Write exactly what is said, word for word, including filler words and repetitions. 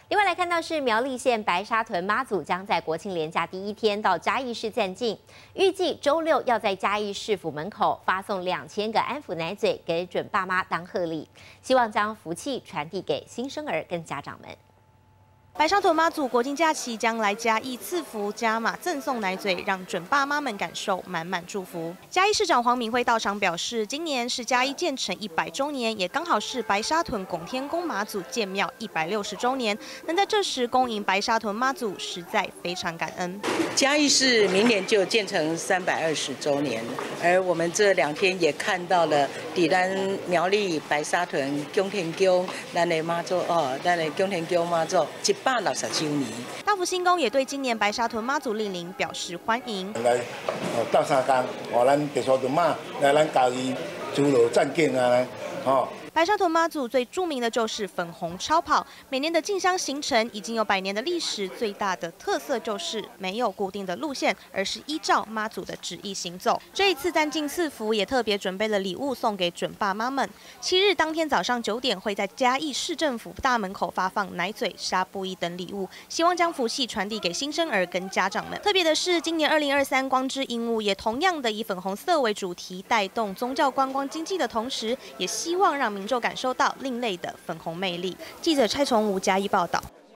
另外来看到是苗栗县白沙屯妈祖将在国庆连假第一天到嘉义市暂境，预计周六要在嘉义市府门口发送两千个安抚奶嘴给准爸妈当贺礼，希望将福气传递给新生儿跟家长们。 白沙屯妈祖国庆假期将来嘉义赐福加码赠送奶嘴，让准爸妈们感受满满祝福。嘉义市长黄敏惠到场表示，今年是嘉义建成一百周年，也刚好是白沙屯拱天宫妈祖建庙一百六十周年，能在这时恭迎白沙屯妈祖，实在非常感恩。 嘉义市明年就建成三百二十周年，而我们这两天也看到了，伫咱苗栗白沙屯拱天宫，咱的妈祖哦，咱的拱天宫妈祖一。 百六十周年， 大福星宫也对今年白沙屯妈祖莅临表示欢迎。 来，哦，斗三工，哦，咱白沙屯妈来咱嘉义主路站境啊，哦。 白沙屯妈祖最著名的就是粉红超跑，每年的进香行程已经有百年的历史。最大的特色就是没有固定的路线，而是依照妈祖的旨意行走。这一次暂境赐福也特别准备了礼物送给准爸妈们。七日当天早上九点会在嘉义市政府大门口发放奶嘴、纱布衣等礼物，希望将福气传递给新生儿跟家长们。特别的是，今年二零二三光之鹦鹉也同样的以粉红色为主题，带动宗教观光经济的同时，也希望让民 民众感受到另类的粉红魅力。记者蔡崇武嘉义报道。